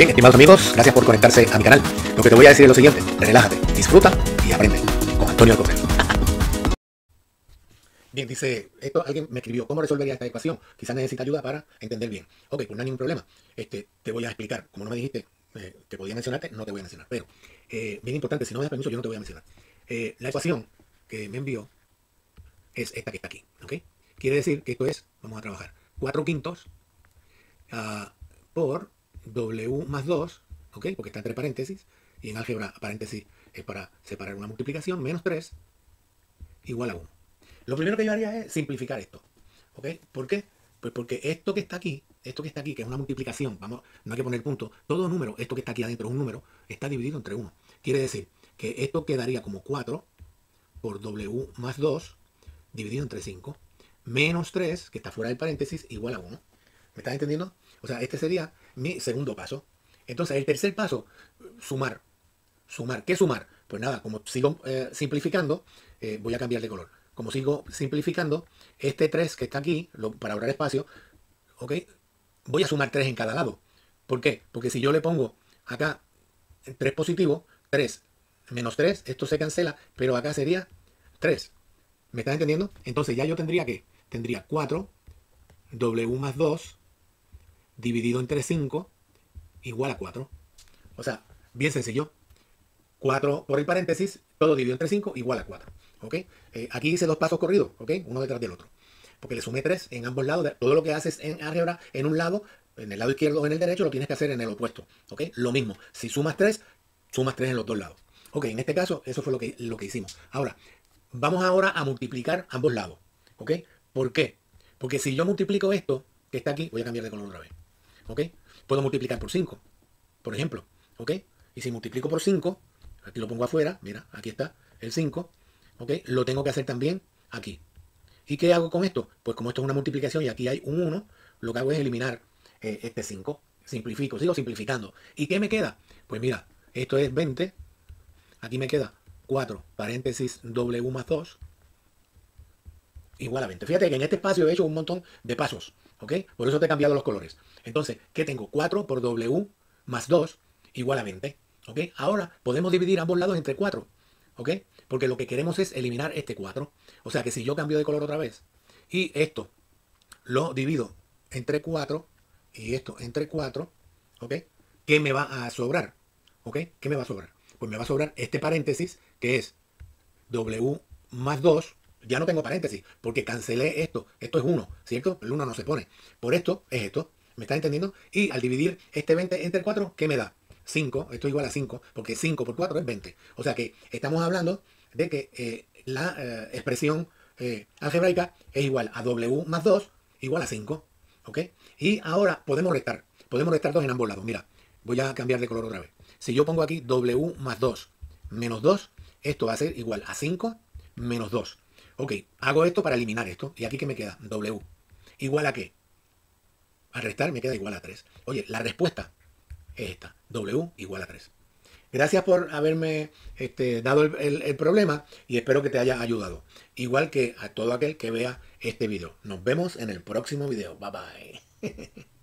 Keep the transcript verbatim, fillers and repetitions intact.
Bien, estimados amigos, gracias por conectarse a mi canal. Lo que te voy a decir es lo siguiente: relájate, disfruta y aprende. Con Antonio Alcocer. Bien, dice, esto alguien me escribió, ¿cómo resolvería esta ecuación? Quizás necesita ayuda para entender bien. Ok, pues no hay ningún problema. Este, te voy a explicar. Como no me dijiste eh, que podía mencionarte, no te voy a mencionar. Pero, eh, bien importante, si no me das permiso, yo no te voy a mencionar. Eh, la ecuación que me envió es esta que está aquí. ¿Ok? Quiere decir que esto es, vamos a trabajar, cuatro quintos uh, por W más dos, ¿ok? Porque está entre paréntesis, y en álgebra paréntesis es para separar una multiplicación, menos tres igual a uno. Lo primero que yo haría es simplificar esto, ¿ok? ¿Por qué? Pues porque esto que está aquí, esto que está aquí, que es una multiplicación, vamos, no hay que poner punto, todo número, esto que está aquí adentro es un número, está dividido entre uno. Quiere decir que esto quedaría como cuatro por W más dos dividido entre cinco, menos tres, que está fuera del paréntesis, igual a uno. ¿Me estás entendiendo? O sea, este sería mi segundo paso. Entonces, el tercer paso, sumar. Sumar. ¿Qué sumar? Pues nada, como sigo eh, simplificando, eh, voy a cambiar de color. Como sigo simplificando, este tres que está aquí, lo, para ahorrar espacio, ¿ok? Voy a sumar tres en cada lado. ¿Por qué? Porque si yo le pongo acá tres positivo, tres menos tres, esto se cancela, pero acá sería tres. ¿Me estás entendiendo? Entonces ya yo tendría que, tendría cuatro W más dos dividido entre cinco igual a cuatro. O sea, bien sencillo. cuatro por el paréntesis, todo dividido entre cinco igual a cuatro. ¿Ok? Eh, aquí hice dos pasos corridos, ¿ok? Uno detrás del otro. Porque le sumé tres en ambos lados. Todo lo que haces en álgebra en un lado, en el lado izquierdo o en el derecho, lo tienes que hacer en el opuesto. ¿Ok? Lo mismo. Si sumas tres, sumas tres en los dos lados. Ok, en este caso, eso fue lo que, lo que hicimos. Ahora, vamos ahora a multiplicar ambos lados. ¿Ok? ¿Por qué? Porque si yo multiplico esto, que está aquí, voy a cambiar de color otra vez. ¿Ok? Puedo multiplicar por cinco, por ejemplo. ¿Ok? Y si multiplico por cinco, aquí lo pongo afuera, mira, aquí está el cinco, ¿ok? Lo tengo que hacer también aquí. ¿Y qué hago con esto? Pues como esto es una multiplicación y aquí hay un uno, lo que hago es eliminar eh, este cinco. Simplifico, sigo simplificando. ¿Y qué me queda? Pues mira, esto es veinte, aquí me queda cuatro, paréntesis W más dos, igual a veinte. Fíjate que en este espacio he hecho un montón de pasos, ¿ok? Por eso te he cambiado los colores. Entonces, ¿qué tengo? cuatro por W más dos igual a veinte. ¿Ok? Ahora podemos dividir ambos lados entre cuatro. ¿Ok? Porque lo que queremos es eliminar este cuatro. O sea que si yo cambio de color otra vez y esto lo divido entre cuatro y esto entre cuatro, ¿ok? ¿Qué me va a sobrar? ¿Ok? ¿Qué me va a sobrar? Pues me va a sobrar este paréntesis que es W más dos. Ya no tengo paréntesis porque cancelé esto. Esto es uno, ¿cierto? El uno no se pone. Por esto es esto. ¿Me está entendiendo? Y al dividir este veinte entre cuatro, ¿qué me da? cinco, esto es igual a cinco, porque cinco por cuatro es veinte. O sea que estamos hablando de que eh, la eh, expresión eh, algebraica es igual a W más dos igual a cinco. ¿Ok? Y ahora podemos restar. Podemos restar dos en ambos lados. Mira, voy a cambiar de color otra vez. Si yo pongo aquí W más dos menos dos, esto va a ser igual a cinco menos dos. Ok, hago esto para eliminar esto. ¿Y aquí qué me queda? W. ¿Igual a qué? Al restar me queda igual a tres. Oye, la respuesta es esta. W igual a tres. Gracias por haberme este, dado el, el, el problema y espero que te haya ayudado. Igual que a todo aquel que vea este video. Nos vemos en el próximo video. Bye bye.